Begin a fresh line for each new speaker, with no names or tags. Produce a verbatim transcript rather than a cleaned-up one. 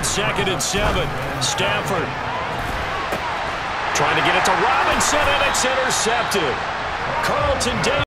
on second and seven. Stafford trying to get it to Robinson, and it's intercepted. Carlton Davis.